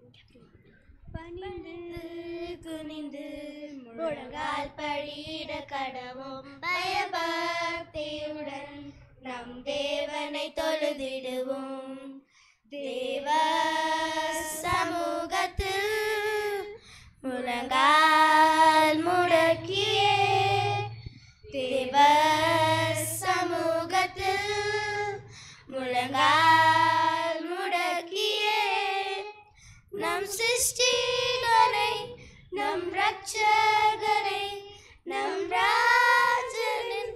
பணிந்து குனிந்து முழங்கால் படியிட கடவோம், பயபக்தியுடன் நம் தேவனை தொழுதிடுவோம். தேவ சமூகத்தில் முழங்கால் முடக்கியே, தேவ சமூகத்தில் முழங்கால் முடக்கியே, நம் சிருஷ்டிகரை, நம் ரட்சகரை, நம் ராஜனின்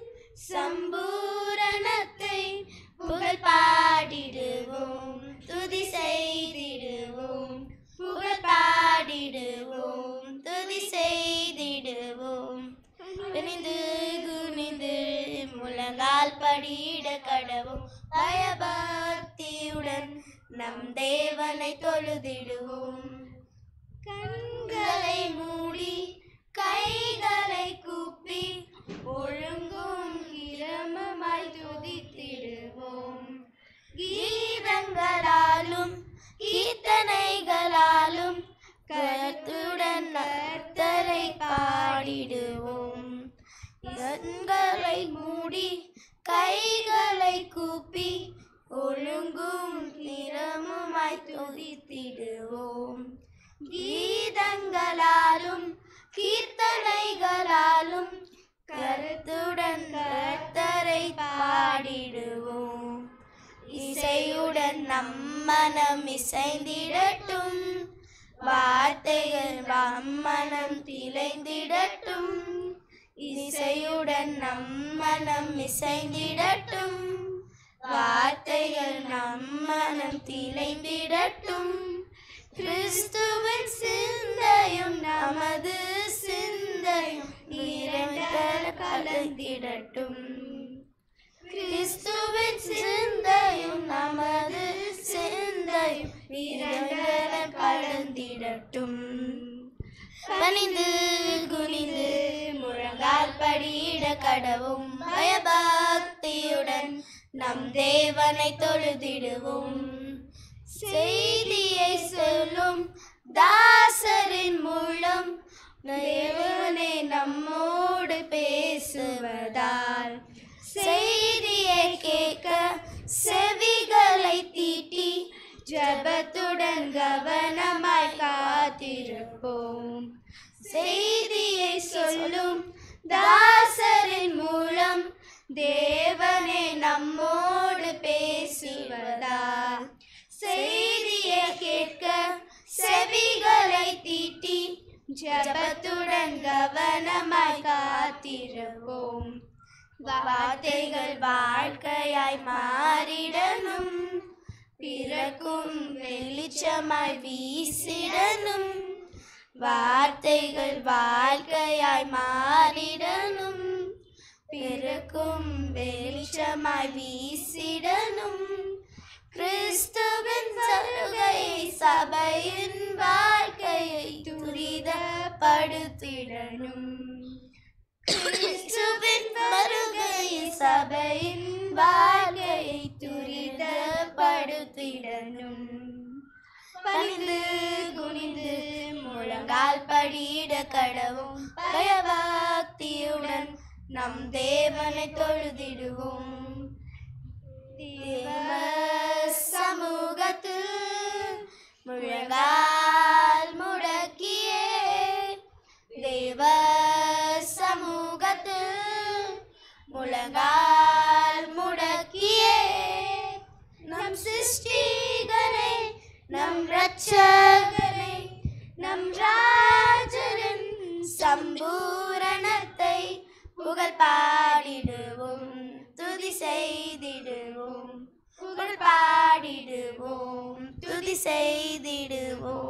சம்பூரணத்தை புகழ் பாடிடுவோம், துதி செய்திடுவோம், புகழ் பாடிடுவோம், துதி செய்திடுவோம். குனிந்து குனிந்து முழங்கால் படியிட கடவோம், பயபக்தியுடன் நம் தேவனை தொழுதிடுவோம். கண்களை மூடி கைகளை கூப்பி ஒழுங்கும் கிரமமாய் துதித்திடுவோம். கீதங்களாலும் கீர்த்தனைகளாலும் கருத்துடன் கர்த்தரை பாடிடுவோம். கண்களை மூடி கைகளை கூப்பி ஒழுங்கும் நிறமுமாய் துதித்திடுவோம். கீதங்களாலும் கீர்த்தனைகளாலும் கருத்துடன் கர்த்தரை பாடிடுவோம். இசையுடன் நம் மனம் இசைந்திடட்டும், வார்த்தைகள் நம் மனம் திளைந்திடட்டும். இசையுடன் நம் மனம் இசைந்திடட்டும், வார்த்தைகள் நம் மனம் திளைந்திடட்டும். கிறிஸ்துவின் சிந்தையும் நமது சிந்தையும் நிரந்தர கலந்திடட்டும். கிறிஸ்துவின் சிந்தையும் நமது சிந்தையும் நிரந்தர கலந்திடட்டும். பணிந்து குனிந்து முழங்கால் படியிட கடவும், பயபக்தியுடன் நம் தேவனை தொழுதிடுவோம். செய்தியை சொல்லும் தாசரின் மூலம் தேவனே நம்மோடு பேசுவதால், செய்தியை கேட்க செவிகளை தீட்டி ஜபத்துடன் கவனமாய் காத்திருப்போம். செய்தியை சொல்லும் தாசரின் மூலம் தேவனே நம்மோடு பேசுவதால், செய்தியை கேட்க செவிகளை தீட்டி ஜபத்துடன் கவனமாய் காத்திருப்போம். வார்த்தைகள் வாழ்க்கையாய் மாறிடனும், பிறக்கும் வெளிச்சமாய் வீசிடனும். வார்த்தைகள் வாழ்க்கையாய் மாறிடனும், பிறக்கும் வெளிச்சமாய் வீசிடனும். கிறிஸ்துவின் வருகையை சபையின் வாழ்க்கையை துரிதப்படுத்திடனும். கிறிஸ்துவின் வருகையை சபையின் வாழ்க்கையை துரிதப்படுத்திடனும். பணிந்து குனிந்து முழங்கால் படியிட கடவும், பயபக்தியுடன் நம் தேவனை தொழுதிடுவோம். தேவ சமூகத்தில் முழங்கால் முடக்கியே, தேவ சமூகத்தில் முழங்கால் முடக்கியே, நம் சிருஷ்டிகரை, நம் ரட்சகரை, நம் ராஜரின் சம்பூரணத்தை புகழ் பாடிடுவோம், துதி செய்திடுவோம், புகழ் பாடிடுவோம், துதி செய்திடுவோம்.